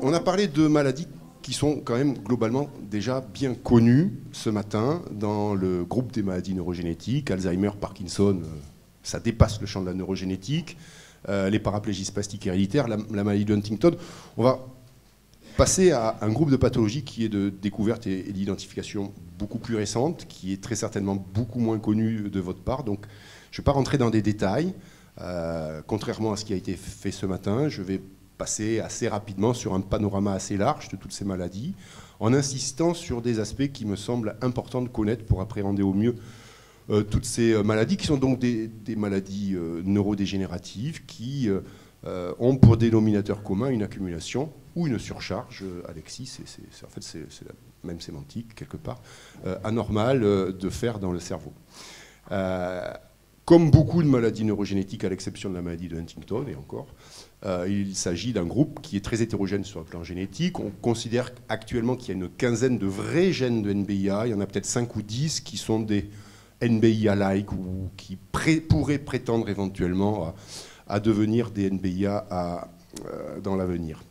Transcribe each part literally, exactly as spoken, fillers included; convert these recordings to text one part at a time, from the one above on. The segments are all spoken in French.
on a parlé de maladies qui sont quand même globalement déjà bien connues ce matin dans le groupe des maladies neurogénétiques. Alzheimer, Parkinson, euh, ça dépasse le champ de la neurogénétique. Euh, les paraplégies spastiques héréditaires, la, la maladie de Huntington. On va passer à un groupe de pathologies qui est de découverte et, et d'identification beaucoup plus récente, qui est très certainement beaucoup moins connu de votre part. Donc, je ne vais pas rentrer dans des détails. Euh, contrairement à ce qui a été fait ce matin, je vais passer assez rapidement sur un panorama assez large de toutes ces maladies, en insistant sur des aspects qui me semblent importants de connaître pour appréhender au mieux euh, toutes ces euh, maladies, qui sont donc des, des maladies euh, neurodégénératives, qui euh, euh, ont pour dénominateur commun une accumulation ou une surcharge, euh, Alexis, c'est, c'est, c'est, en fait c'est, c'est la même sémantique quelque part, euh, anormale euh, de fer dans le cerveau. Euh, comme beaucoup de maladies neurogénétiques, à l'exception de la maladie de Huntington, et encore, Euh, il s'agit d'un groupe qui est très hétérogène sur le plan génétique. On considère actuellement qu'il y a une quinzaine de vrais gènes de N B I A. Il y en a peut-être cinq ou dix qui sont des N B I A-like ou qui pré- pourraient prétendre éventuellement à, à devenir des N B I A à, euh, dans l'avenir.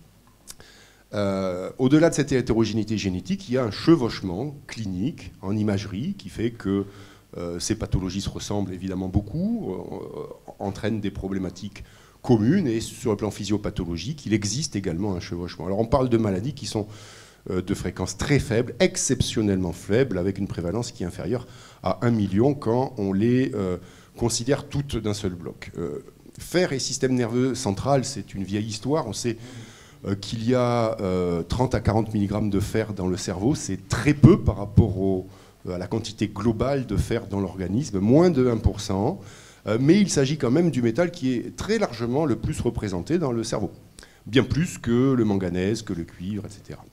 Euh, au-delà de cette hétérogénéité génétique, il y a un chevauchement clinique en imagerie qui fait que euh, ces pathologies se ressemblent évidemment beaucoup, euh, entraînent des problématiques communes, et sur le plan physiopathologique, il existe également un chevauchement. Alors on parle de maladies qui sont euh, de fréquence très faible, exceptionnellement faible, avec une prévalence qui est inférieure à un million quand on les euh, considère toutes d'un seul bloc. Euh, fer et système nerveux central, c'est une vieille histoire. On sait euh, qu'il y a euh, trente à quarante milligrammes de fer dans le cerveau. C'est très peu par rapport au, à la quantité globale de fer dans l'organisme, moins de un pour cent. Mais il s'agit quand même du métal qui est très largement le plus représenté dans le cerveau, bien plus que le manganèse, que le cuivre, et cetera.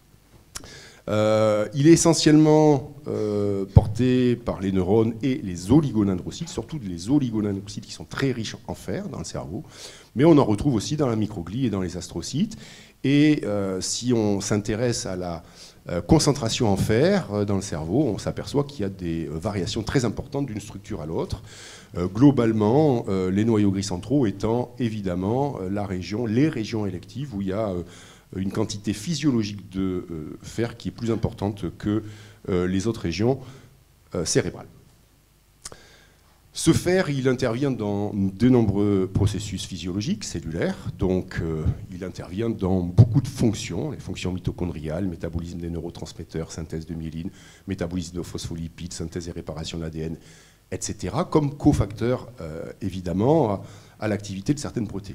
Euh, il est essentiellement euh, porté par les neurones et les oligodendrocytes, surtout les oligodendrocytes qui sont très riches en fer dans le cerveau, mais on en retrouve aussi dans la microglie et dans les astrocytes. Et euh, si on s'intéresse à la euh, concentration en fer euh, dans le cerveau, on s'aperçoit qu'il y a des euh, variations très importantes d'une structure à l'autre. Euh, globalement, euh, les noyaux gris centraux étant évidemment euh, la région, les régions électives où il y a euh, une quantité physiologique de euh, fer qui est plus importante que euh, les autres régions euh, cérébrales. Ce fer, il intervient dans de nombreux processus physiologiques, cellulaires, donc euh, il intervient dans beaucoup de fonctions, les fonctions mitochondriales, métabolisme des neurotransmetteurs, synthèse de myéline, métabolisme de phospholipides, synthèse et réparation de l'A D N, et cetera, comme cofacteur, euh, évidemment, à, à l'activité de certaines protéines.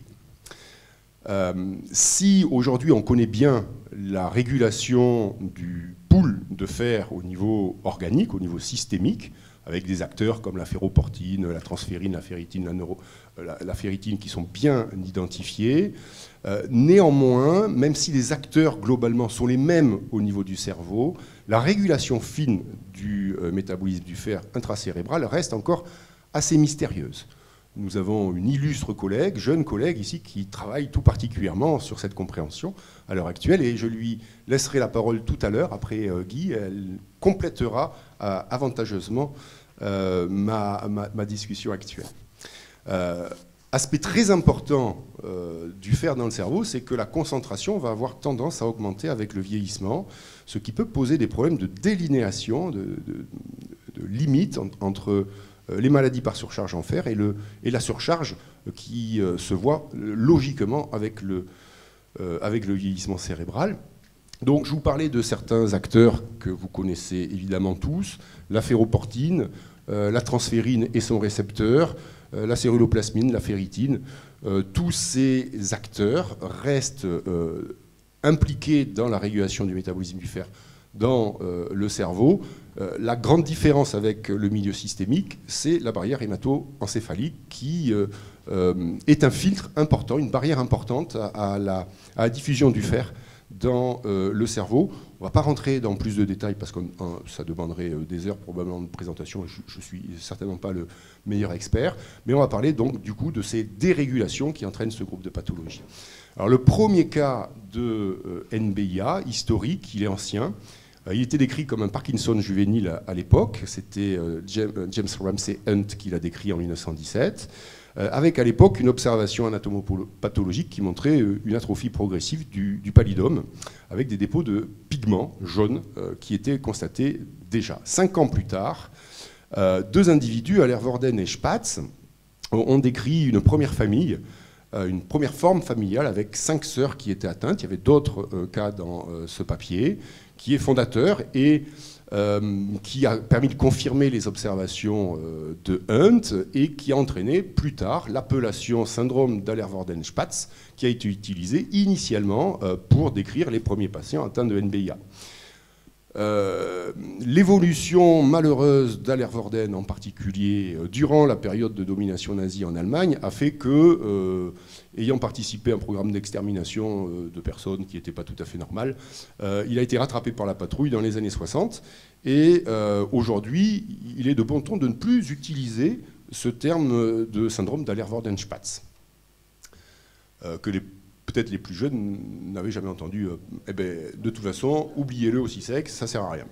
Euh, si aujourd'hui on connaît bien la régulation du pool de fer au niveau organique, au niveau systémique, avec des acteurs comme la ferroportine, la transférine, la ferritine, la, neuro, la, la ferritine qui sont bien identifiés, euh, néanmoins, même si les acteurs globalement sont les mêmes au niveau du cerveau, la régulation fine du euh, métabolisme du fer intracérébral reste encore assez mystérieuse. Nous avons une illustre collègue, jeune collègue ici, qui travaille tout particulièrement sur cette compréhension à l'heure actuelle, et je lui laisserai la parole tout à l'heure, après euh, Guy. Elle complétera euh, avantageusement euh, ma, ma, ma discussion actuelle. Euh, aspect très important euh, du fer dans le cerveau, c'est que la concentration va avoir tendance à augmenter avec le vieillissement, ce qui peut poser des problèmes de délinéation, de, de, de limite en, entre les maladies par surcharge en fer et, le, et la surcharge qui euh, se voit euh, logiquement avec le, euh, avec le vieillissement cérébral. Donc je vous parlais de certains acteurs que vous connaissez évidemment tous, la ferroportine, euh, la transférine et son récepteur, euh, la céruloplasmine, la ferritine. Euh, tous ces acteurs restent euh, impliqués dans la régulation du métabolisme du fer dans euh, le cerveau. Euh, la grande différence avec le milieu systémique, c'est la barrière hémato-encéphalique qui euh, euh, est un filtre important, une barrière importante à, à, la, à la diffusion du fer dans euh, le cerveau. On ne va pas rentrer dans plus de détails parce que hein, ça demanderait euh, des heures probablement de présentation. Je ne suis certainement pas le meilleur expert, mais on va parler donc du coup de ces dérégulations qui entraînent ce groupe de pathologies. Alors le premier cas de euh, N B I A historique, il est ancien. Il était décrit comme un Parkinson juvénile à l'époque. C'était James Ramsay Hunt qui l'a décrit en mille neuf cent dix-sept. euh, avec à l'époque une observation anatomopathologique qui montrait euh, une atrophie progressive du, du pallidum, avec des dépôts de pigments jaunes euh, qui étaient constatés déjà. Cinq ans plus tard, euh, deux individus, Allervorden et Spatz, ont décrit une première famille, euh, une première forme familiale avec cinq sœurs qui étaient atteintes. Il y avait d'autres euh, cas dans euh, ce papier, qui est fondateur et euh, qui a permis de confirmer les observations euh, de Hunt et qui a entraîné plus tard l'appellation syndrome d'Allervorden-Spatz, qui a été utilisée initialement euh, pour décrire les premiers patients atteints de N B I A. Euh, l'évolution malheureuse d'Allervorden en particulier euh, durant la période de domination nazie en Allemagne a fait que, euh, ayant participé à un programme d'extermination euh, de personnes qui n'étaient pas tout à fait normales, euh, il a été rattrapé par la patrouille dans les années soixante et euh, aujourd'hui il est de bon ton de ne plus utiliser ce terme de syndrome d'Allervorden-Spatz euh, que les peut-être les plus jeunes n'avaient jamais entendu. Euh, eh ben, de toute façon, oubliez-le aussi sec, ça ne sert à rien.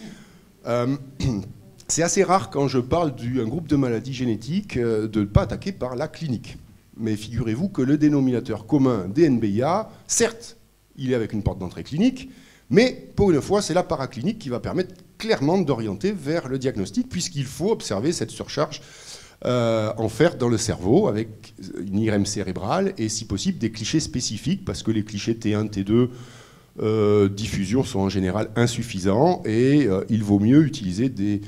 Euh, c'est assez rare quand je parle d'un groupe de maladies génétiques euh, de ne pas attaquer par la clinique. Mais figurez-vous que le dénominateur commun des N B I A, certes, il est avec une porte d'entrée clinique, mais pour une fois, c'est la paraclinique qui va permettre clairement d'orienter vers le diagnostic, puisqu'il faut observer cette surcharge Euh, en fer dans le cerveau avec une I R M cérébrale et si possible des clichés spécifiques parce que les clichés T un, T deux euh, diffusion sont en général insuffisants et euh, il vaut mieux utiliser des,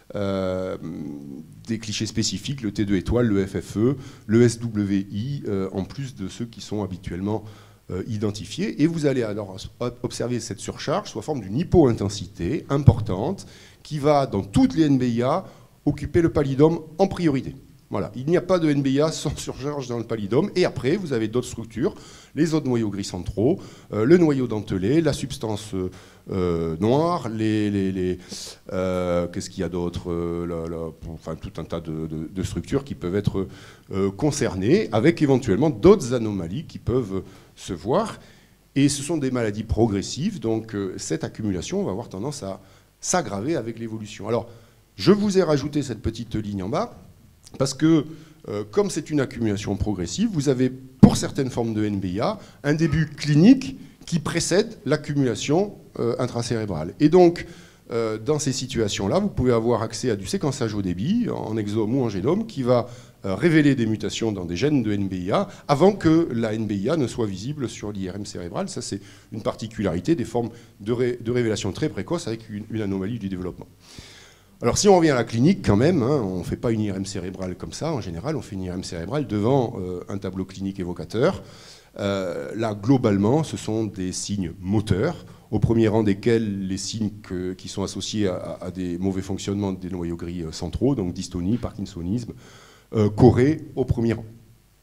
euh, des clichés spécifiques, le T deux étoile, le F F E, le S W I, euh, en plus de ceux qui sont habituellement euh, identifiés. Et vous allez alors observer cette surcharge sous la forme d'une hypointensité importante qui va dans toutes les N B I A occuper le pallidum en priorité. Voilà. Il n'y a pas de N B I A sans surcharge dans le pallidum. Et après, vous avez d'autres structures, les autres noyaux gris centraux, euh, le noyau dentelé, la substance euh, noire, les, les, les, euh, qu'est-ce qu'il y a d'autre euh, enfin, tout un tas de, de, de structures qui peuvent être euh, concernées, avec éventuellement d'autres anomalies qui peuvent se voir. Et ce sont des maladies progressives, donc euh, cette accumulation va avoir tendance à s'aggraver avec l'évolution. Alors, je vous ai rajouté cette petite ligne en bas parce que, euh, comme c'est une accumulation progressive, vous avez, pour certaines formes de N B I A, un début clinique qui précède l'accumulation euh, intracérébrale. Et donc, euh, dans ces situations-là, vous pouvez avoir accès à du séquençage au débit, en exome ou en génome, qui va euh, révéler des mutations dans des gènes de N B I A avant que la N B I A ne soit visible sur l'I R M cérébral. Ça, c'est une particularité des formes de, ré de révélation très précoce avec une, une anomalie du développement. Alors si on revient à la clinique quand même, hein, on ne fait pas une I R M cérébrale comme ça, en général on fait une I R M cérébrale devant euh, un tableau clinique évocateur. Euh, là globalement ce sont des signes moteurs, au premier rang desquels les signes que, qui sont associés à, à des mauvais fonctionnements des noyaux gris centraux, donc dystonie, parkinsonisme, euh, chorée au premier rang.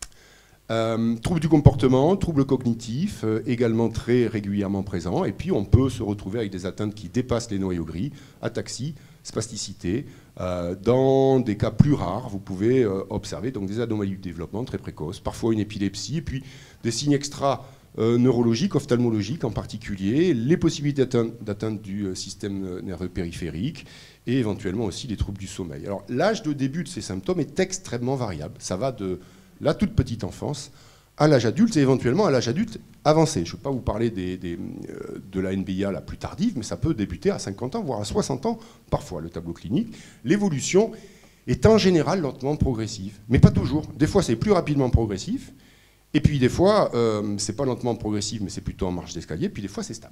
Euh, troubles du comportement, troubles cognitifs, euh, également très régulièrement présents, et puis on peut se retrouver avec des atteintes qui dépassent les noyaux gris, ataxie, spasticité. Euh, dans des cas plus rares, vous pouvez euh, observer donc, des anomalies du développement très précoces, parfois une épilepsie, et puis des signes extra-neurologiques, ophtalmologiques en particulier, les possibilités d'atteinte du euh, système nerveux périphérique, et éventuellement aussi des troubles du sommeil. Alors l'âge de début de ces symptômes est extrêmement variable. Ça va de la toute petite enfance à l'âge adulte et éventuellement à l'âge adulte avancé. Je ne vais pas vous parler des, des, euh, de la N B I A la plus tardive, mais ça peut débuter à cinquante ans, voire à soixante ans, parfois, le tableau clinique. L'évolution est en général lentement progressive, mais pas toujours. Des fois, c'est plus rapidement progressif, et puis des fois, euh, c'est pas lentement progressif, mais c'est plutôt en marche d'escalier, puis des fois, c'est stable.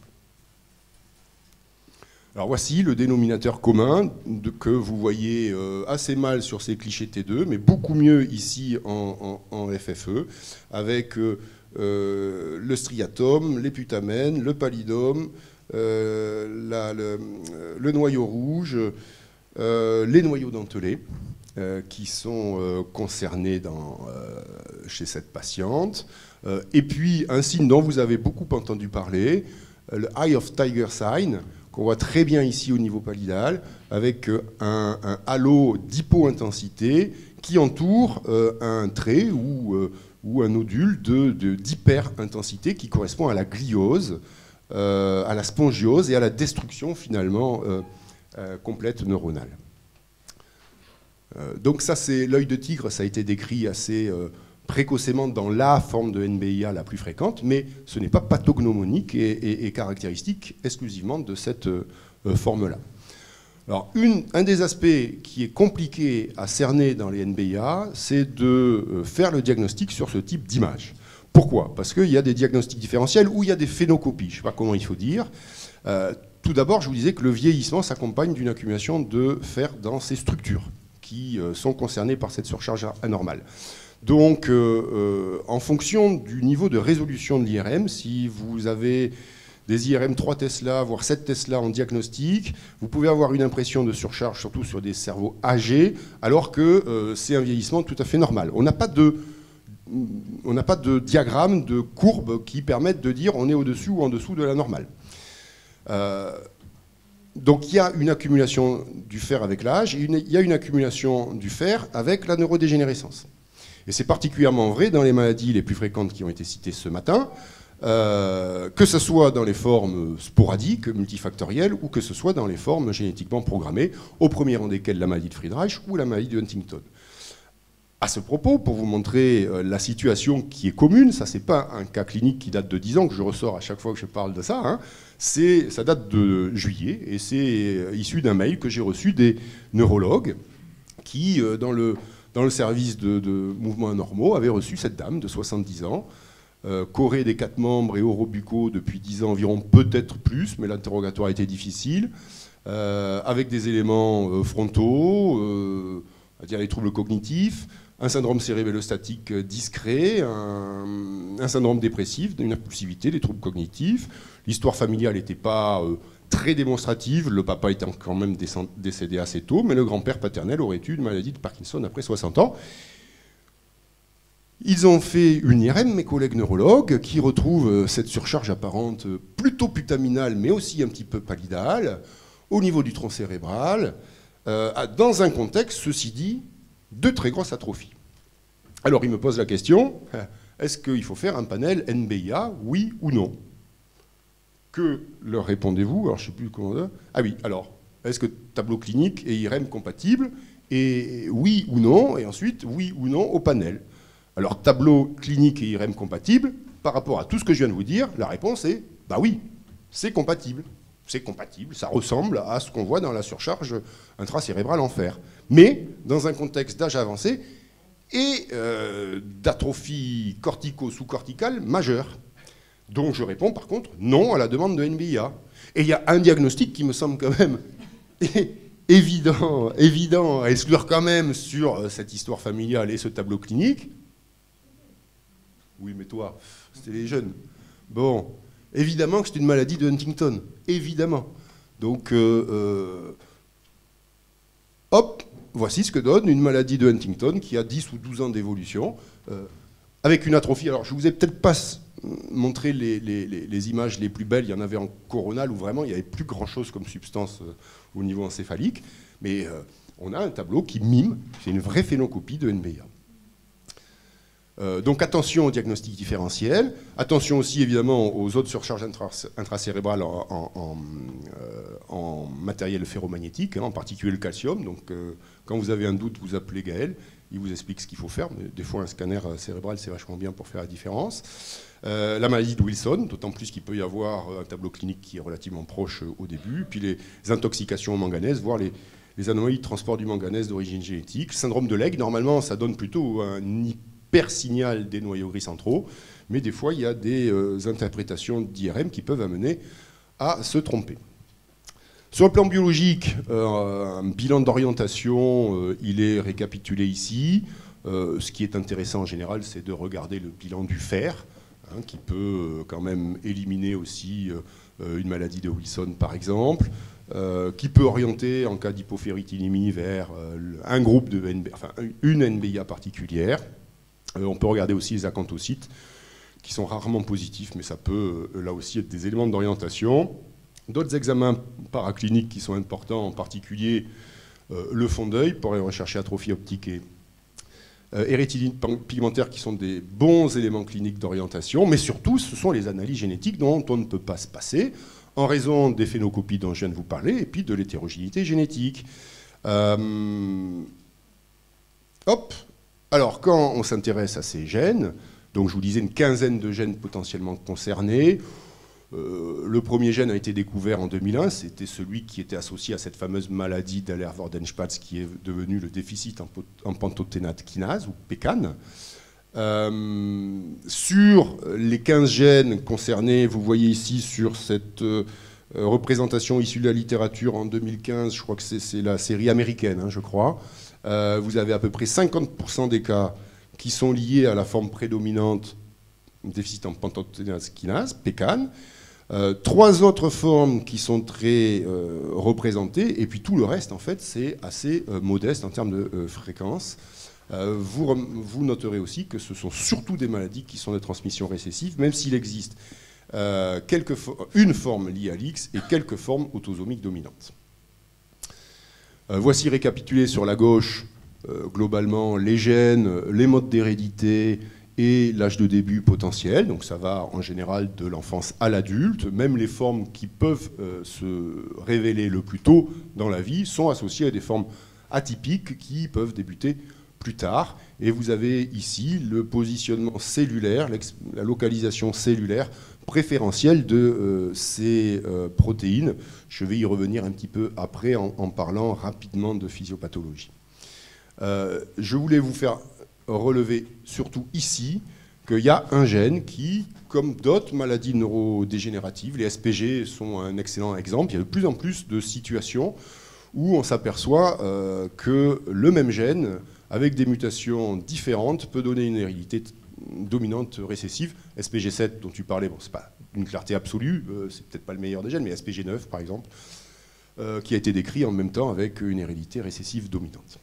Alors voici le dénominateur commun de, que vous voyez euh, assez mal sur ces clichés T deux, mais beaucoup mieux ici en, en, en F F E, avec euh, euh, le striatum, les putamènes, le pallidum, euh, la, le, le noyau rouge, euh, les noyaux dentelés, euh, qui sont euh, concernés dans, euh, chez cette patiente. Euh, et puis un signe dont vous avez beaucoup entendu parler, euh, le Eye of Tiger sign, qu'on voit très bien ici au niveau pallidal, avec un, un halo d'hypo-intensité qui entoure euh, un trait ou, euh, ou un nodule d'hyper-intensité qui correspond à la gliose, euh, à la spongiose et à la destruction finalement euh, euh, complète neuronale. Euh, donc ça, c'est l'œil de tigre, ça a été décrit assez euh, précocement dans la forme de N B I A la plus fréquente, mais ce n'est pas pathognomonique et, et, et caractéristique exclusivement de cette euh, forme-là. Alors, une, un des aspects qui est compliqué à cerner dans les N B I A, c'est de euh, faire le diagnostic sur ce type d'image. Pourquoi? Parce qu'il y a des diagnostics différentiels ou il y a des phénocopies, je ne sais pas comment il faut dire. Euh, tout d'abord, je vous disais que le vieillissement s'accompagne d'une accumulation de fer dans ces structures qui euh, sont concernées par cette surcharge anormale. Donc, euh, euh, en fonction du niveau de résolution de l'I R M, si vous avez des I R M trois Tesla, voire sept Tesla en diagnostic, vous pouvez avoir une impression de surcharge, surtout sur des cerveaux âgés, alors que euh, c'est un vieillissement tout à fait normal. On n'a pas de... On n'a pas de diagramme, de courbe qui permettent de dire on est au-dessus ou en dessous de la normale. Euh, donc il y a une accumulation du fer avec l'âge, et il y a une accumulation du fer avec la neurodégénérescence. Et c'est particulièrement vrai dans les maladies les plus fréquentes qui ont été citées ce matin, euh, que ce soit dans les formes sporadiques, multifactorielles, ou que ce soit dans les formes génétiquement programmées, au premier rang desquelles la maladie de Friedreich ou la maladie de Huntington. À ce propos, pour vous montrer la situation qui est commune, ça c'est pas un cas clinique qui date de dix ans que je ressors à chaque fois que je parle de ça, hein, ça date de juillet et c'est issu d'un mail que j'ai reçu des neurologues qui, dans le, dans le service de, de mouvements anormaux, avaient reçu cette dame de soixante-dix ans, euh, corée des quatre membres et orobucaux depuis dix ans environ, peut-être plus, mais l'interrogatoire était difficile, euh, avec des éléments euh, frontaux, euh, on va dire les troubles cognitifs, un syndrome cérébellostatique discret, un, un syndrome dépressif, une impulsivité, des troubles cognitifs. L'histoire familiale n'était pas euh, très démonstrative, le papa était quand même décédé assez tôt, mais le grand-père paternel aurait eu une maladie de Parkinson après soixante ans. Ils ont fait une I R M, mes collègues neurologues, qui retrouvent cette surcharge apparente plutôt putaminale, mais aussi un petit peu pallidale, au niveau du tronc cérébral, euh, dans un contexte, ceci dit, de très grosse atrophie. Alors il me pose la question, est-ce qu'il faut faire un panel N B I A, oui ou non? Que leur répondez-vous? Alors je ne sais plus comment dire. Ah oui, alors, est-ce que tableau clinique et I R M compatible? Et oui ou non? Et ensuite, oui ou non au panel? Alors tableau clinique et I R M compatible, par rapport à tout ce que je viens de vous dire, la réponse est, bah oui, c'est compatible. C'est compatible, ça ressemble à ce qu'on voit dans la surcharge intracérébrale en fer. Mais dans un contexte d'âge avancé et euh, d'atrophie cortico-sous-corticale majeure. Donc je réponds par contre non à la demande de N B I A. Et il y a un diagnostic qui me semble quand même évident, évident à exclure quand même sur cette histoire familiale et ce tableau clinique. Oui, mais toi, c'était les jeunes. Bon, évidemment que c'est une maladie de Huntington. Évidemment. Donc, euh, euh, hop, voici ce que donne une maladie de Huntington qui a dix ou douze ans d'évolution, euh, avec une atrophie. Alors, je ne vous ai peut-être pas montré les, les, les, les images les plus belles. Il y en avait en coronal où vraiment il n'y avait plus grand-chose comme substance euh, au niveau encéphalique. Mais euh, on a un tableau qui mime, c'est une vraie phénocopie de N B I A. Euh, donc attention au diagnostic différentiel, attention aussi évidemment aux autres surcharges intracérébrales en, en, en, euh, en matériel ferromagnétique, hein, en particulier le calcium. Donc euh, quand vous avez un doute, vous appelez Gaël, il vous explique ce qu'il faut faire. Mais des fois un scanner cérébral c'est vachement bien pour faire la différence. Euh, la maladie de Wilson, d'autant plus qu'il peut y avoir un tableau clinique qui est relativement proche au début, puis les intoxications au manganèse, voire les, les anomalies de transport du manganèse d'origine génétique. Syndrome de Legg, normalement ça donne plutôt un hyper signal des noyaux gris centraux, mais des fois il y a des euh, interprétations d'I R M qui peuvent amener à se tromper. Sur le plan biologique, euh, un bilan d'orientation, euh, il est récapitulé ici. Euh, ce qui est intéressant en général, c'est de regarder le bilan du fer, hein, qui peut euh, quand même éliminer aussi euh, une maladie de Wilson par exemple, euh, qui peut orienter en cas d'hypoféritinémie vers euh, un groupe de N B, enfin une N B I A particulière. Euh, on peut regarder aussi les acanthocytes, qui sont rarement positifs, mais ça peut euh, là aussi être des éléments d'orientation. D'autres examens paracliniques qui sont importants, en particulier euh, le fond d'œil, pour aller rechercher atrophie optique et euh, érythritide pigmentaire, qui sont des bons éléments cliniques d'orientation, mais surtout, ce sont les analyses génétiques dont on ne peut pas se passer, en raison des phénocopies dont je viens de vous parler, et puis de l'hétérogénéité génétique. Euh, hop, alors quand on s'intéresse à ces gènes, donc je vous disais une quinzaine de gènes potentiellement concernés, euh, le premier gène a été découvert en deux mille un, c'était celui qui était associé à cette fameuse maladie d'Haller-Wardenspatz qui est devenue le déficit en, en pantothénate kinase, ou P C A N. Euh, sur les quinze gènes concernés, vous voyez ici sur cette euh, représentation issue de la littérature en deux mille quinze, je crois que c'est la série américaine, hein, je crois, euh, vous avez à peu près cinquante pour cent des cas qui sont liés à la forme prédominante déficit en pantothénate kinase, P C A N, euh, trois autres formes qui sont très euh, représentées, et puis tout le reste, en fait, c'est assez euh, modeste en termes de euh, fréquence. Euh, vous, vous noterez aussi que ce sont surtout des maladies qui sont de transmission récessive, même s'il existe euh, quelques une forme liée à l'X et quelques formes autosomiques dominantes. Euh, voici récapitulé sur la gauche, euh, globalement, les gènes, les modes d'hérédité et l'âge de début potentiel. Donc ça va en général de l'enfance à l'adulte. Même les formes qui peuvent euh, se révéler le plus tôt dans la vie sont associées à des formes atypiques qui peuvent débuter plus tard, et vous avez ici le positionnement cellulaire, la localisation cellulaire préférentielle de euh, ces euh, protéines. Je vais y revenir un petit peu après en, en parlant rapidement de physiopathologie. Euh, je voulais vous faire relever surtout ici qu'il y a un gène qui, comme d'autres maladies neurodégénératives, les S P G sont un excellent exemple, il y a de plus en plus de situations où on s'aperçoit euh, que le même gène, avec des mutations différentes, peut donner une hérédité dominante récessive. S P G sept, dont tu parlais, bon, c'est pas d'une clarté absolue, euh, c'est peut-être pas le meilleur des gènes, mais S P G neuf, par exemple, euh, qui a été décrit en même temps avec une hérédité récessive dominante.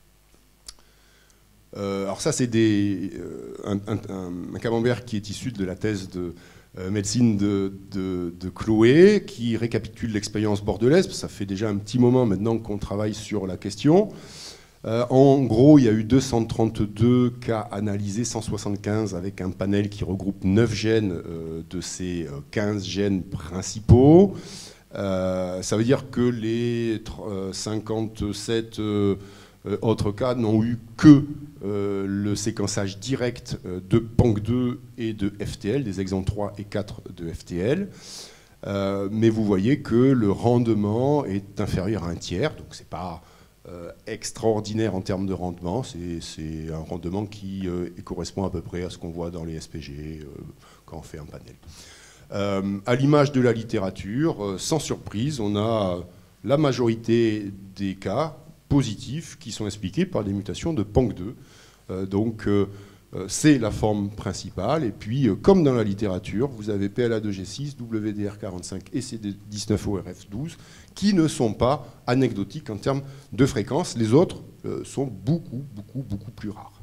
Euh, alors ça, c'est des, euh, un, un, un camembert qui est issu de la thèse de euh, médecine de, de, de Chloé, qui récapitule l'expérience bordelaise. Ça fait déjà un petit moment maintenant qu'on travaille sur la question. Euh, en gros, il y a eu deux cent trente-deux cas analysés, cent soixante-quinze avec un panel qui regroupe neuf gènes euh, de ces quinze gènes principaux. Euh, ça veut dire que les euh, cinquante-sept euh, autres cas n'ont eu que euh, le séquençage direct euh, de P A N C deux et de F T L, des exons trois et quatre de F T L. Euh, mais vous voyez que le rendement est inférieur à un tiers, donc c'est pas Euh, extraordinaire en termes de rendement, c'est un rendement qui euh, correspond à peu près à ce qu'on voit dans les S P G euh, quand on fait un panel. Euh, à l'image de la littérature, euh, sans surprise, on a la majorité des cas positifs qui sont expliqués par des mutations de P A N C deux. Euh, donc euh, c'est la forme principale, et puis euh, comme dans la littérature, vous avez P L A deux G six, W D R quarante-cinq et C D dix-neuf O R F douze qui ne sont pas anecdotiques en termes de fréquence. Les autres euh, sont beaucoup, beaucoup, beaucoup plus rares.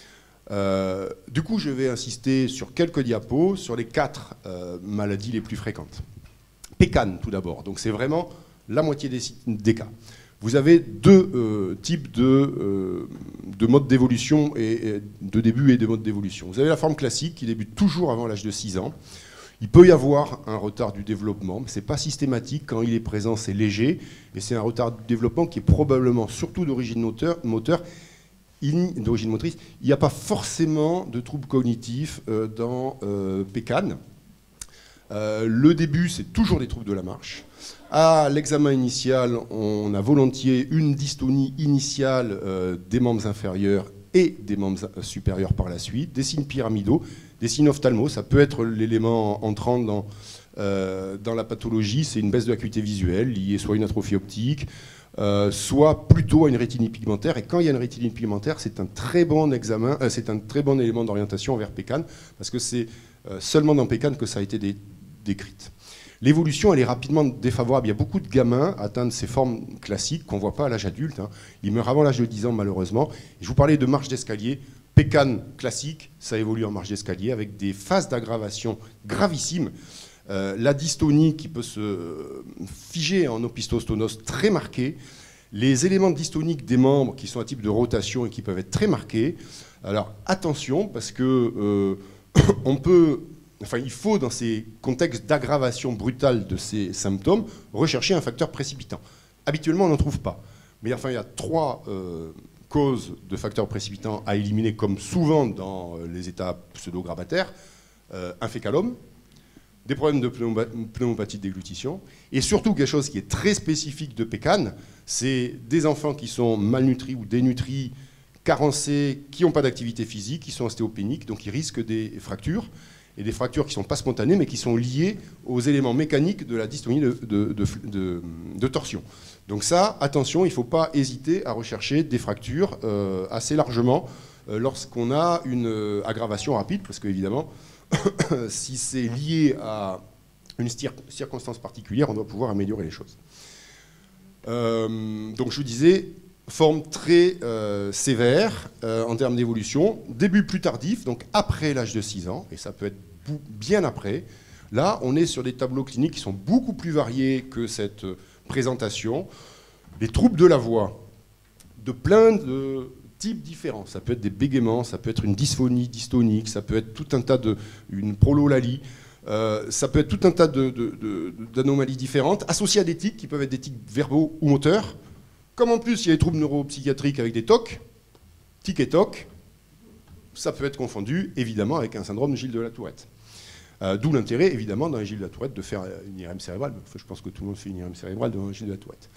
Euh, du coup, je vais insister sur quelques diapos sur les quatre euh, maladies les plus fréquentes. P C A N, tout d'abord. Donc c'est vraiment la moitié des, des cas. Vous avez deux euh, types de, euh, de modes d'évolution, et, et de début et de modes d'évolution. Vous avez la forme classique qui débute toujours avant l'âge de six ans. Il peut y avoir un retard du développement, mais ce n'est pas systématique. Quand il est présent, c'est léger, et c'est un retard du développement qui est probablement surtout d'origine moteur, moteur d'origine motrice. Il n'y a pas forcément de troubles cognitifs euh, dans euh, P C A N. Euh, le début, c'est toujours des troubles de la marche. À l'examen initial, on a volontiers une dystonie initiale euh, des membres inférieurs et des membres supérieurs par la suite, des signes pyramidaux, des signes ophtalmos. Ça peut être l'élément entrant dans, euh, dans la pathologie, c'est une baisse de l'acuité visuelle liée soit à une atrophie optique, euh, soit plutôt à une rétinite pigmentaire. Et quand il y a une rétinite pigmentaire, c'est un très bon examen, euh, c'est un très bon élément d'orientation vers P C A N, parce que c'est euh, seulement dans P C A N que ça a été dé décrite. L'évolution, elle est rapidement défavorable. Il y a beaucoup de gamins atteints de ces formes classiques qu'on ne voit pas à l'âge adulte. Hein. Ils meurent avant l'âge de dix ans, malheureusement. Et je vous parlais de marche d'escalier. P C A N classique, ça évolue en marche d'escalier avec des phases d'aggravation gravissimes. Euh, la dystonie qui peut se figer en opisthostonose très marquée. Les éléments dystoniques des membres qui sont à type de rotation et qui peuvent être très marqués. Alors attention, parce que euh, on peut... Enfin, il faut, dans ces contextes d'aggravation brutale de ces symptômes, rechercher un facteur précipitant. Habituellement, on n'en trouve pas. Mais enfin, il y a trois euh, causes de facteurs précipitants à éliminer, comme souvent dans les états pseudo-grabataires, euh, un fécalome, des problèmes de pneumopathie de déglutition, et surtout quelque chose qui est très spécifique de Pécane, c'est des enfants qui sont malnutris ou dénutris, carencés, qui n'ont pas d'activité physique, qui sont ostéopéniques, donc ils risquent des fractures, et des fractures qui ne sont pas spontanées, mais qui sont liées aux éléments mécaniques de la dystonie de, de, de, de, de torsion. Donc ça, attention, il ne faut pas hésiter à rechercher des fractures euh, assez largement euh, lorsqu'on a une euh, aggravation rapide, parce qu'évidemment, si c'est lié à une circonstance particulière, on doit pouvoir améliorer les choses. Euh, donc je vous disais, forme très euh, sévère euh, en termes d'évolution, début plus tardif, donc après l'âge de six ans, et ça peut être bien après. Là, on est sur des tableaux cliniques qui sont beaucoup plus variés que cette euh, présentation. Les troubles de la voix, de plein de types différents. Ça peut être des bégaiements, ça peut être une dysphonie dystonique, ça peut être tout un tas de... une prololalie, euh, ça peut être tout un tas de, de, de, d'anomalies différentes, associées à des tics qui peuvent être des tics verbaux ou moteurs. Comme en plus, il y a des troubles neuropsychiatriques avec des T O C, tic et T O C, ça peut être confondu, évidemment, avec un syndrome de Gilles de la Tourette. Euh, D'où l'intérêt, évidemment, dans les Gilles de la Tourette, de faire une I R M cérébrale. Enfin, je pense que tout le monde fait une I R M cérébrale dans les Gilles de la Tourette.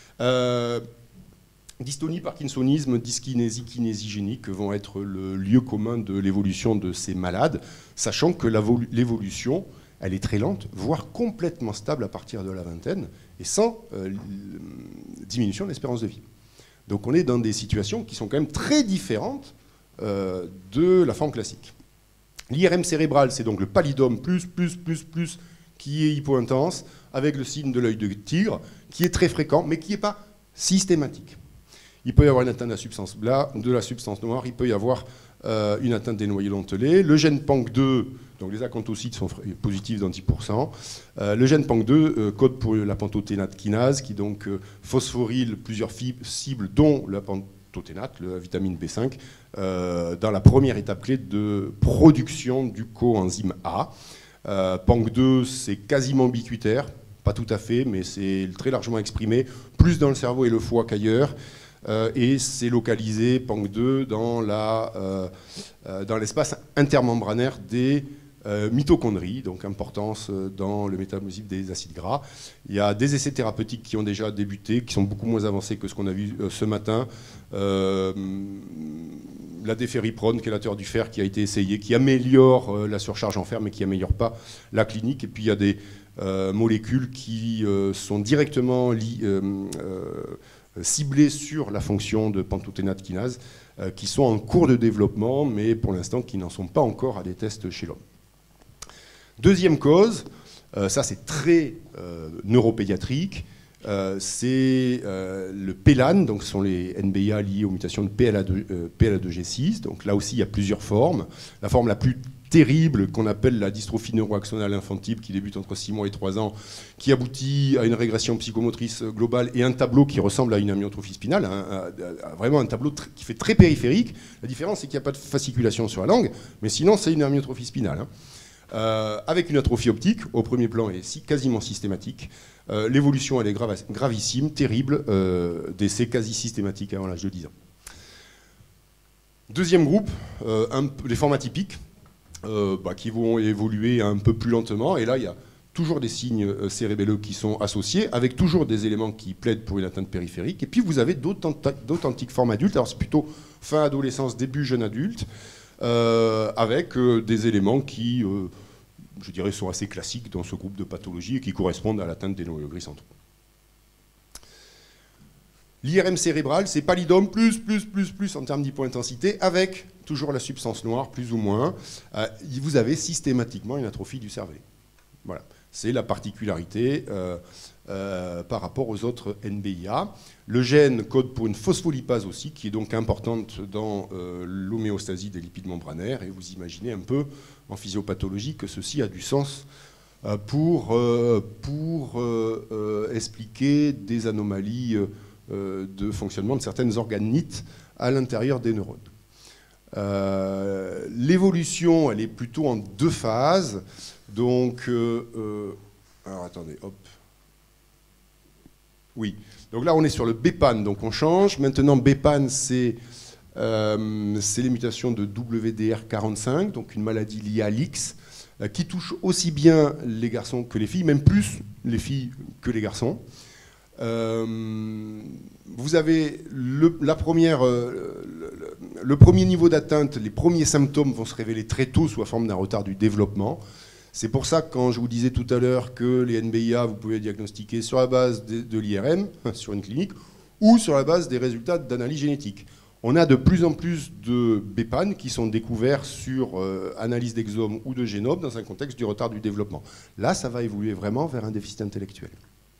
Euh, dystonie, parkinsonisme, dyskinésie, kinésie génique vont être le lieu commun de l'évolution de ces malades, sachant que l'évolution, elle est très lente, voire complètement stable à partir de la vingtaine, et sans euh, diminution de l'espérance de vie. Donc on est dans des situations qui sont quand même très différentes euh, de la forme classique. L'I R M cérébral, c'est donc le pallidum plus, plus, plus, plus, qui est hypo-intense, avec le signe de l'œil de tigre, qui est très fréquent, mais qui n'est pas systématique. Il peut y avoir une atteinte de la substance, bla, de la substance noire, il peut y avoir euh, une atteinte des noyaux dentelés. Le gène P A N C deux, donc les acanthocytes sont positifs dans dix pour cent. Euh, le gène P A N C deux euh, code pour la pantothénate kinase, qui donc euh, phosphoryle plusieurs cibles, dont la pantothénate, la vitamine B cinq, euh, dans la première étape clé de production du coenzyme A. Euh, P A N C deux, c'est quasiment ubiquitaire, pas tout à fait, mais c'est très largement exprimé, plus dans le cerveau et le foie qu'ailleurs. Euh, et c'est localisé, P A N C deux, dans la, euh, euh, dans l'espace intermembranaire des euh, mitochondries, donc importance dans le métabolisme des acides gras. Il y a des essais thérapeutiques qui ont déjà débuté, qui sont beaucoup moins avancés que ce qu'on a vu euh, ce matin. Euh, la défériprone, chélateur du fer, qui a été essayé, qui améliore euh, la surcharge en fer, mais qui n'améliore pas la clinique. Et puis il y a des euh, molécules qui euh, sont directement liées... Euh, euh, ciblés sur la fonction de pantothénate kinase, euh, qui sont en cours de développement, mais pour l'instant qui n'en sont pas encore à des tests chez l'homme. Deuxième cause, euh, ça c'est très euh, neuropédiatrique, euh, c'est euh, le P E L A N, donc ce sont les N B A liés aux mutations de P L A deux G six, donc là aussi il y a plusieurs formes. La forme la plus terrible qu'on appelle la dystrophie neuroaxonale infantile, qui débute entre six mois et trois ans, qui aboutit à une régression psychomotrice globale et un tableau qui ressemble à une amyotrophie spinale, hein, à, à vraiment un tableau qui fait très périphérique. La différence, c'est qu'il n'y a pas de fasciculation sur la langue, mais sinon, c'est une amyotrophie spinale. Hein. Euh, avec une atrophie optique, au premier plan, et si, quasiment systématique. Euh, L'évolution, elle est grave, gravissime, terrible, euh, décès quasi systématique avant l'âge de dix ans. Deuxième groupe, euh, un, les formes atypiques. Euh, bah, qui vont évoluer un peu plus lentement. Et là, il y a toujours des signes euh, cérébelleux qui sont associés, avec toujours des éléments qui plaident pour une atteinte périphérique. Et puis, vous avez d'authentiques formes adultes. Alors, c'est plutôt fin adolescence, début jeune adulte, euh, avec euh, des éléments qui, euh, je dirais, sont assez classiques dans ce groupe de pathologies et qui correspondent à l'atteinte des noyaux gris centraux. L'I R M cérébral, c'est pallidum plus, plus, plus, plus en termes d'hypointensité, avec toujours la substance noire, plus ou moins. Euh, vous avez systématiquement une atrophie du cervelet. Voilà. C'est la particularité euh, euh, par rapport aux autres N B I A. Le gène code pour une phospholipase aussi, qui est donc importante dans euh, l'homéostasie des lipides membranaires. Et vous imaginez un peu en physiopathologie que ceci a du sens euh, pour, euh, pour euh, euh, expliquer des anomalies euh, Euh, de fonctionnement de certaines organites à l'intérieur des neurones. Euh, L'évolution, elle est plutôt en deux phases. Donc, euh, euh, alors attendez, hop. Oui. Donc là, on est sur le B P A N, donc on change. Maintenant, B P A N, c'est euh, les mutations de W D R quarante-cinq, donc une maladie liée à l'X, euh, qui touche aussi bien les garçons que les filles, même plus les filles que les garçons. Euh, vous avez le, la première, euh, le, le premier niveau d'atteinte, les premiers symptômes vont se révéler très tôt sous la forme d'un retard du développement. C'est pour ça que quand je vous disais tout à l'heure que les N B I A, vous pouvez les diagnostiquer sur la base de, de l'I R M, sur une clinique, ou sur la base des résultats d'analyse génétique. On a de plus en plus de B P A N qui sont découverts sur euh, analyse d'exome ou de génome dans un contexte du retard du développement. Là, ça va évoluer vraiment vers un déficit intellectuel. D'accord ?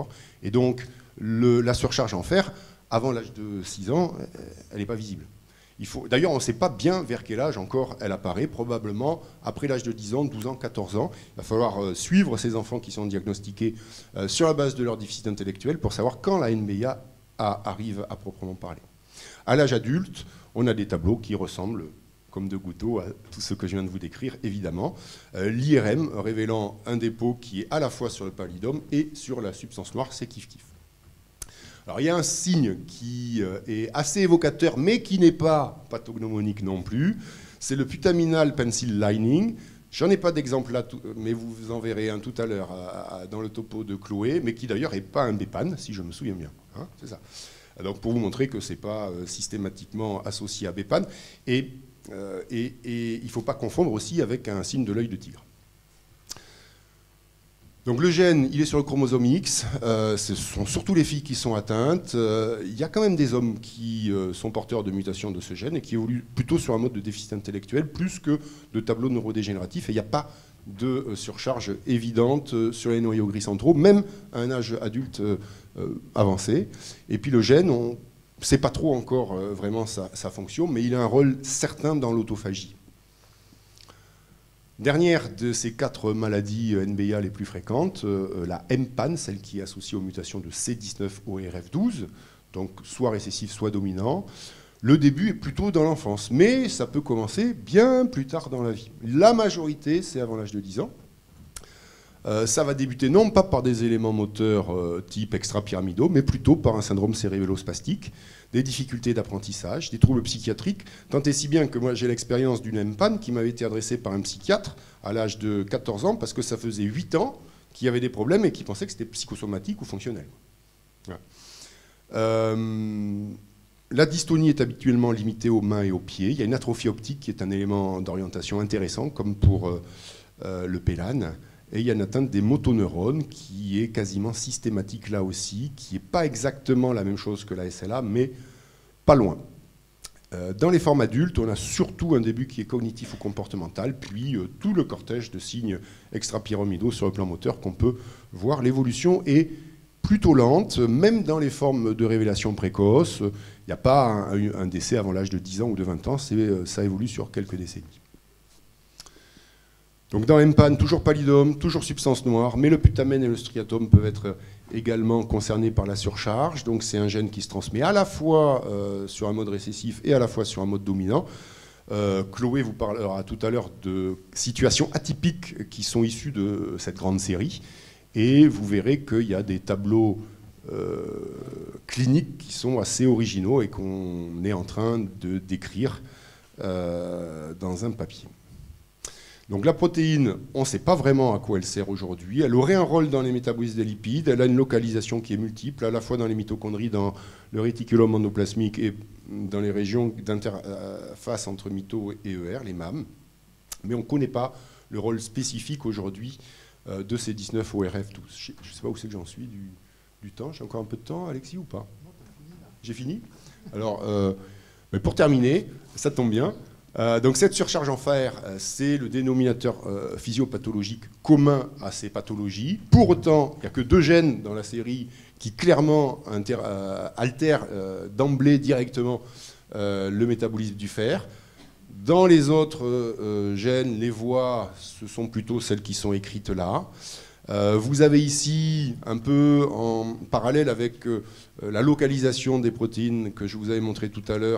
Et donc, le, la surcharge en fer, avant l'âge de six ans, elle n'est pas visible. D'ailleurs, on ne sait pas bien vers quel âge encore elle apparaît, probablement après l'âge de dix ans, douze ans, quatorze ans. Il va falloir euh, suivre ces enfants qui sont diagnostiqués euh, sur la base de leur déficit intellectuel pour savoir quand la N B I A a, arrive à proprement parler. À l'âge adulte, on a des tableaux qui ressemblent comme de gouttes d'eau à tout ce que je viens de vous décrire, évidemment. Euh, L'I R M révélant un dépôt qui est à la fois sur le pallidum et sur la substance noire, c'est kiff-kiff. Alors il y a un signe qui euh, est assez évocateur, mais qui n'est pas pathognomonique non plus, c'est le putaminal pencil lining. J'en ai pas d'exemple là, mais vous en verrez un tout à l'heure dans le topo de Chloé, mais qui d'ailleurs n'est pas un B P A N, si je me souviens bien. Hein, c'est ça. Donc pour vous montrer que ce n'est pas euh, systématiquement associé à B P A N. Et Euh, et, et il ne faut pas confondre aussi avec un signe de l'œil de tigre. Donc le gène, il est sur le chromosome X, euh, ce sont surtout les filles qui sont atteintes. Euh, il y a quand même des hommes qui euh, sont porteurs de mutations de ce gène et qui évoluent plutôt sur un mode de déficit intellectuel plus que de tableau neurodégénératif. Et il n'y a pas de euh, surcharge évidente euh, sur les noyaux gris centraux, même à un âge adulte euh, euh, avancé. Et puis le gène, on ne sait pas trop encore euh, vraiment sa, sa fonction, mais il a un rôle certain dans l'autophagie. Dernière de ces quatre maladies N B I A les plus fréquentes, euh, la M P A N, celle qui est associée aux mutations de C dix-neuf O R F douze, donc soit récessif, soit dominant. Le début est plutôt dans l'enfance, mais ça peut commencer bien plus tard dans la vie. La majorité, c'est avant l'âge de dix ans. Euh, ça va débuter non pas par des éléments moteurs euh, type extrapyramidaux, mais plutôt par un syndrome cérébellospastique, des difficultés d'apprentissage, des troubles psychiatriques, tant et si bien que moi j'ai l'expérience d'une M P A N qui m'avait été adressée par un psychiatre à l'âge de quatorze ans, parce que ça faisait huit ans qu'il y avait des problèmes et qu'il pensait que c'était psychosomatique ou fonctionnel. Voilà. Euh, la dystonie est habituellement limitée aux mains et aux pieds. Il y a une atrophie optique qui est un élément d'orientation intéressant, comme pour euh, euh, le P L A N. Et il y a une atteinte des motoneurones qui est quasiment systématique là aussi, qui n'est pas exactement la même chose que la S L A, mais pas loin. Euh, dans les formes adultes, on a surtout un début qui est cognitif ou comportemental, puis euh, tout le cortège de signes extrapyramidaux sur le plan moteur qu'on peut voir. L'évolution est plutôt lente, même dans les formes de révélation précoce. Il n'y a pas un, un décès avant l'âge de dix ans ou de vingt ans, ça évolue sur quelques décennies. Donc dans M P A N, toujours pallidome, toujours substance noire, mais le putamène et le striatome peuvent être également concernés par la surcharge. Donc c'est un gène qui se transmet à la fois euh, sur un mode récessif et à la fois sur un mode dominant. Euh, Chloé vous parlera tout à l'heure de situations atypiques qui sont issues de cette grande série. Et vous verrez qu'il y a des tableaux euh, cliniques qui sont assez originaux et qu'on est en train de décrire euh, dans un papier. Donc la protéine, on ne sait pas vraiment à quoi elle sert aujourd'hui. Elle aurait un rôle dans les métabolismes des lipides. Elle a une localisation qui est multiple, à la fois dans les mitochondries, dans le réticulum endoplasmique et dans les régions d'interface entre mito et E R, les M A M. Mais on ne connaît pas le rôle spécifique aujourd'hui de C dix-neuf O R F douze. Je ne sais pas où c'est que j'en suis du, du temps. J'ai encore un peu de temps, Alexis, ou pas? J'ai fini. Alors, euh, mais pour terminer, ça tombe bien. Euh, donc cette surcharge en fer, euh, c'est le dénominateur euh, physiopathologique commun à ces pathologies. Pour autant, il n'y a que deux gènes dans la série qui clairement inter, euh, altèrent euh, d'emblée directement euh, le métabolisme du fer. Dans les autres euh, gènes, les voies, ce sont plutôt celles qui sont écrites là. Euh, vous avez ici, un peu en parallèle avec euh, la localisation des protéines que je vous avais montré tout à l'heure,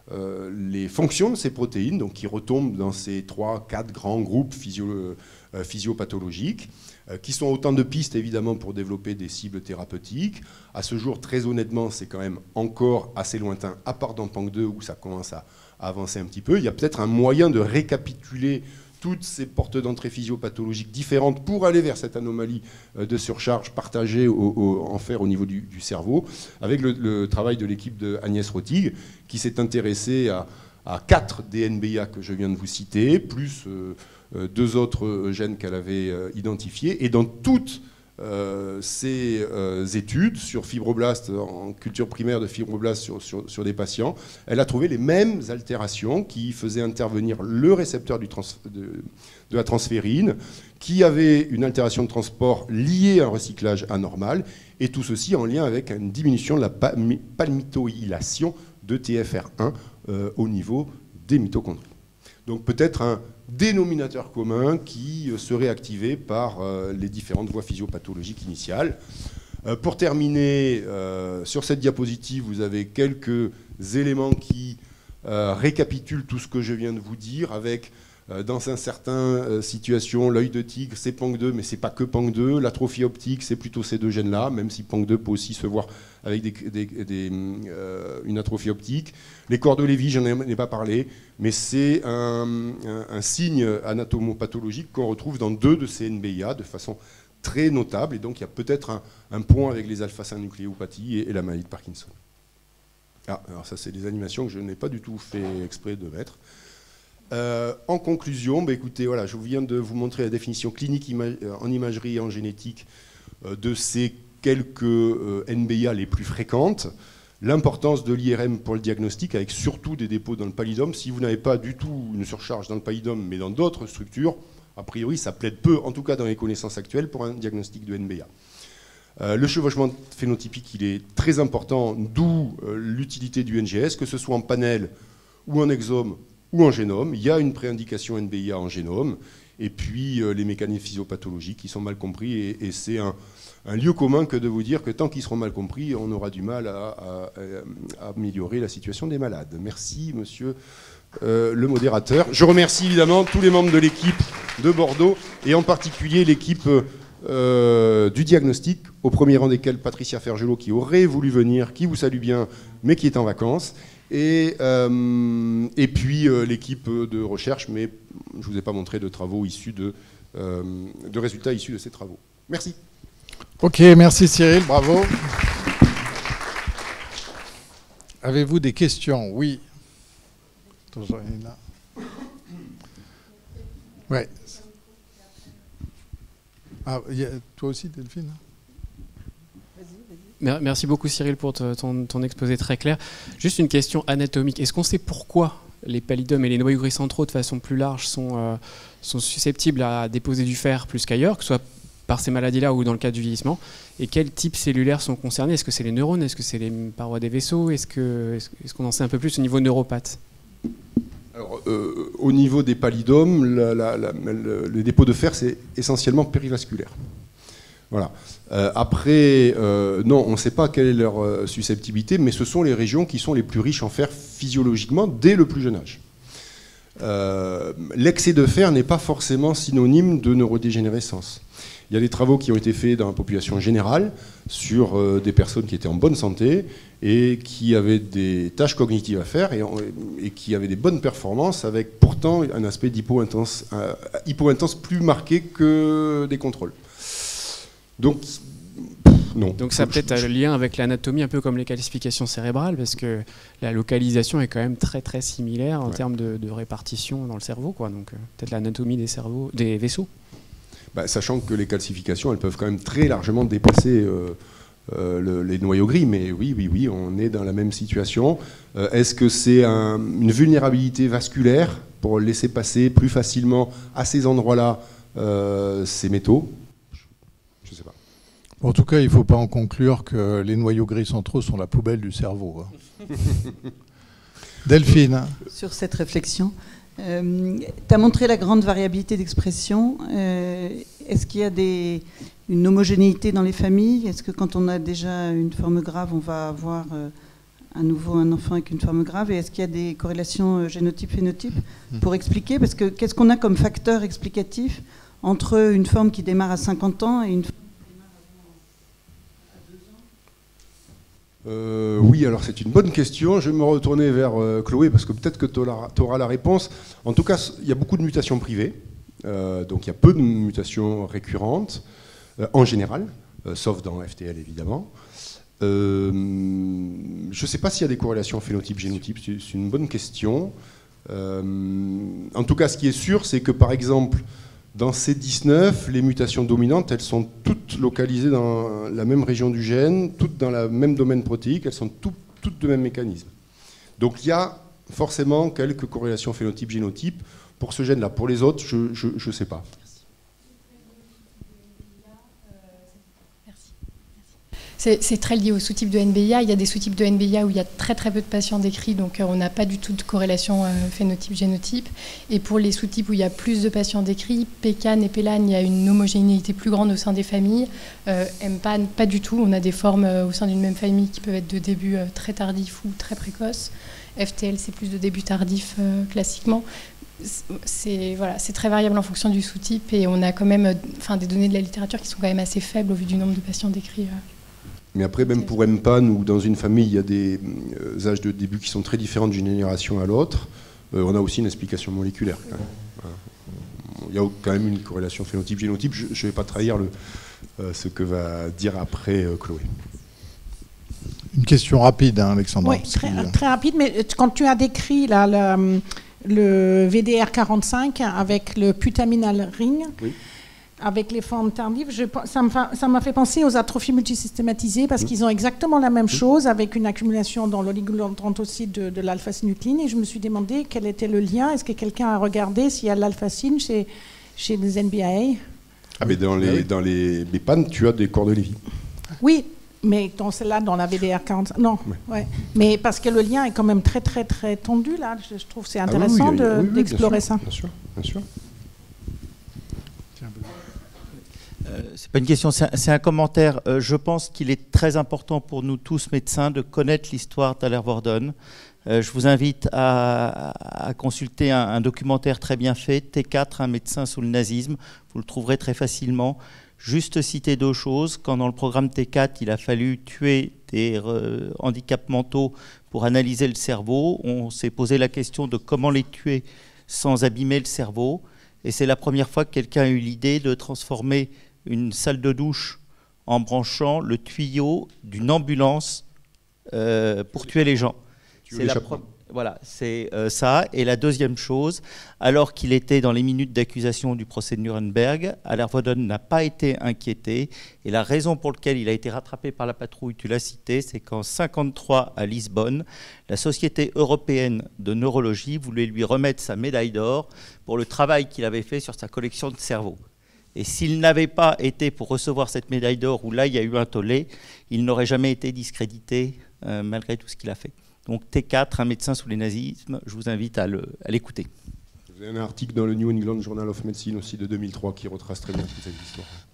euh, les fonctions de ces protéines, donc qui retombent dans ces trois, quatre grands groupes physio, euh, physiopathologiques, euh, qui sont autant de pistes évidemment pour développer des cibles thérapeutiques. À ce jour, très honnêtement, c'est quand même encore assez lointain, à part dans PANC deux où ça commence à, à avancer un petit peu. Il y a peut-être un moyen de récapituler toutes ces portes d'entrée physiopathologiques différentes pour aller vers cette anomalie de surcharge partagée au, au, en fer au niveau du, du cerveau, avec le, le travail de l'équipe de Agnès Rotig, qui s'est intéressée à, à quatre des N B A que je viens de vous citer, plus euh, deux autres gènes qu'elle avait euh, identifiés. Et dans toutes euh, ces euh, études sur fibroblastes, en culture primaire de fibroblastes sur, sur, sur des patients, elle a trouvé les mêmes altérations qui faisaient intervenir le récepteur du trans, de, de la transférine, qui avait une altération de transport liée à un recyclage anormal, et tout ceci en lien avec une diminution de la palmitoylation de T F R un euh, au niveau des mitochondries. Donc peut-être un dénominateur commun qui serait activé par euh, les différentes voies physiopathologiques initiales. Euh, pour terminer, euh, sur cette diapositive, vous avez quelques éléments qui euh, récapitulent tout ce que je viens de vous dire, avec euh, dans un certain euh, situation, l'œil de tigre, c'est PANC deux, mais c'est pas que PANC deux. L'atrophie optique, c'est plutôt ces deux gènes-là, même si PANC deux peut aussi se voir avec des, des, des, euh, une atrophie optique. Les corps de Lévy, je n'en ai pas parlé, mais c'est un, un, un signe anatomopathologique qu'on retrouve dans deux de ces N B I A de façon très notable, et donc il y a peut-être un, un point avec les alpha-synucléopathies et, et la maladie de Parkinson. Ah, alors ça c'est des animations que je n'ai pas du tout fait exprès de mettre. Euh, en conclusion, bah écoutez, voilà, je viens de vous montrer la définition clinique ima en imagerie et en génétique euh, de ces quelques euh, N B I A les plus fréquentes, l'importance de l'I R M pour le diagnostic, avec surtout des dépôts dans le pallidum. Si vous n'avez pas du tout une surcharge dans le pallidum, mais dans d'autres structures, a priori, ça plaide peu, en tout cas dans les connaissances actuelles, pour un diagnostic de N B I A. Euh, le chevauchement phénotypique, il est très important, d'où euh, l'utilité du N G S, que ce soit en panel ou en exome ou en génome. Il y a une préindication N B I A en génome, et puis euh, les mécanismes physiopathologiques qui sont mal compris, et, et c'est un, un lieu commun que de vous dire que tant qu'ils seront mal compris, on aura du mal à, à, à améliorer la situation des malades. Merci, monsieur euh, le modérateur. Je remercie évidemment tous les membres de l'équipe de Bordeaux, et en particulier l'équipe euh, du diagnostic, au premier rang desquels Patricia Fergelot, qui aurait voulu venir, qui vous salue bien, mais qui est en vacances. Et, euh, et puis euh, l'équipe de recherche, mais je ne vous ai pas montré de travaux issus de, euh, de résultats issus de ces travaux. Merci. Ok, merci Cyril, bravo. Avez-vous des questions? Oui. Attends, là. Ouais. Ah, y a, toi aussi, Delphine? Merci beaucoup Cyril pour ton, ton exposé très clair. Juste une question anatomique. Est-ce qu'on sait pourquoi les pallidums et les noyaux gris centraux de façon plus large sont, euh, sont susceptibles à déposer du fer plus qu'ailleurs, que ce soit par ces maladies-là ou dans le cas du vieillissement? Et quels types cellulaires sont concernés? Est-ce que c'est les neurones? Est-ce que c'est les parois des vaisseaux? Est-ce que, est-ce qu'on en sait un peu plus au niveau neuropathe? Alors, euh, au niveau des pallidums, la, la, la, le, le dépôt de fer, c'est essentiellement périvasculaire. Voilà. Euh, après, euh, non, on ne sait pas quelle est leur euh, susceptibilité, mais ce sont les régions qui sont les plus riches en fer physiologiquement dès le plus jeune âge. Euh, l'excès de fer n'est pas forcément synonyme de neurodégénérescence. Il y a des travaux qui ont été faits dans la population générale sur euh, des personnes qui étaient en bonne santé et qui avaient des tâches cognitives à faire et, et qui avaient des bonnes performances, avec pourtant un aspect d'hypo-intense euh, hypo-intense plus marqué que des contrôles. Donc, non. Donc ça a peut-être un lien avec l'anatomie, un peu comme les calcifications cérébrales, parce que la localisation est quand même très très similaire en ouais. termes de, de répartition dans le cerveau, quoi. Donc euh, peut-être l'anatomie des cerveaux, des vaisseaux. Bah, sachant que les calcifications, elles peuvent quand même très largement dépasser euh, euh, le, les noyaux gris, mais oui, oui, oui, on est dans la même situation. Euh, est-ce que c'est un, une vulnérabilité vasculaire pour laisser passer plus facilement à ces endroits-là euh, ces métaux? Je ne sais pas. En tout cas, il ne faut pas en conclure que les noyaux gris centraux sont la poubelle du cerveau. Hein. Delphine. Sur cette réflexion, euh, tu as montré la grande variabilité d'expression. Euh, est-ce qu'il y a des, une homogénéité dans les familles? Est-ce que quand on a déjà une forme grave, on va avoir euh, à nouveau un enfant avec une forme grave? Et est-ce qu'il y a des corrélations euh, génotype-phénotype pour expliquer? Parce que qu'est-ce qu'on a comme facteur explicatif entre une forme qui démarre à cinquante ans et une forme qui démarre à deux ans? Euh, oui, alors c'est une bonne question. Je vais me retourner vers euh, Chloé, parce que peut-être que tu auras la réponse. En tout cas, il y a beaucoup de mutations privées, euh, donc il y a peu de mutations récurrentes, euh, en général, euh, sauf dans F T L évidemment. Euh, je ne sais pas s'il y a des corrélations phénotype-génotype, c'est une bonne question. Euh, en tout cas, ce qui est sûr, c'est que par exemple, dans C dix-neuf, les mutations dominantes, elles sont toutes localisées dans la même région du gène, toutes dans le même domaine protéique, elles sont tout, toutes de même mécanisme. Donc il y a forcément quelques corrélations phénotype-génotype pour ce gène-là. Pour les autres, je ne sais pas. C'est très lié au sous-type de N B I A. Il y a des sous-types de N B I A où il y a très très peu de patients décrits, donc euh, on n'a pas du tout de corrélation euh, phénotype-génotype. Et pour les sous-types où il y a plus de patients décrits, P C A N et P L A N, il y a une homogénéité plus grande au sein des familles. Euh, M P A N, pas du tout. On a des formes euh, au sein d'une même famille qui peuvent être de début euh, très tardif ou très précoce. F T L, c'est plus de début tardif euh, classiquement. C'est voilà, c'est très variable en fonction du sous-type et on a quand même euh, des données de la littérature qui sont quand même assez faibles au vu du nombre de patients décrits. Euh. Mais après, même pour M P A N, où dans une famille, il y a des euh, âges de début qui sont très différents d'une génération à l'autre, euh, on a aussi une explication moléculaire. Quand même. Voilà. Il y a quand même une corrélation phénotype-génotype. Je ne vais pas trahir le, euh, ce que va dire après euh, Chloé. Une question rapide, hein, Alexandra. Oui, très, très rapide, mais quand tu as décrit là, le, le V D R quarante-cinq avec le putaminal ring, oui. Avec les formes tardives, je, ça m'a fait penser aux atrophies multisystématisées parce mmh. qu'ils ont exactement la même mmh. chose avec une accumulation dans l'oligodendrocyte de, de l'alpha-synucléine et je me suis demandé quel était le lien. Est-ce que quelqu'un a regardé s'il y a l'alpha-syn chez, chez les N B I A? Ah mais dans les, ah oui. dans les B P A N, tu as des corps de Lévy. Oui, mais dans celle-là, dans la V D R quarante, non. Ouais. Ouais. Mais parce que le lien est quand même très très très tendu là. Je, je trouve c'est intéressant ah oui, oui, oui, oui, oui, d'explorer ça. Bien sûr, bien sûr. Euh, c'est pas une question, c'est un, un commentaire. Euh, je pense qu'il est très important pour nous tous médecins de connaître l'histoire d'Aller-Worden. Euh, je vous invite à, à consulter un, un documentaire très bien fait, T quatre, un médecin sous le nazisme. Vous le trouverez très facilement. Juste citer deux choses. Quand dans le programme T quatre, il a fallu tuer des euh, handicaps mentaux pour analyser le cerveau, on s'est posé la question de comment les tuer sans abîmer le cerveau. Et c'est la première fois que quelqu'un a eu l'idée de transformer une salle de douche en branchant le tuyau d'une ambulance euh, pour tuer les gens. C'est la pro- voilà, c'est euh, ça. Et la deuxième chose, alors qu'il était dans les minutes d'accusation du procès de Nuremberg, Aller-Worden n'a pas été inquiété. Et la raison pour laquelle il a été rattrapé par la patrouille, tu l'as cité, c'est qu'en cinquante-trois à Lisbonne, la Société européenne de neurologie voulait lui remettre sa médaille d'or pour le travail qu'il avait fait sur sa collection de cerveaux. Et s'il n'avait pas été pour recevoir cette médaille d'or, où là, il y a eu un tollé, il n'aurait jamais été discrédité, euh, malgré tout ce qu'il a fait. Donc T quatre, un médecin sous les nazismes, je vous invite à l'écouter. Vous avez un article dans le New England Journal of Medicine aussi de deux mille trois qui retrace très bien toute cette histoire.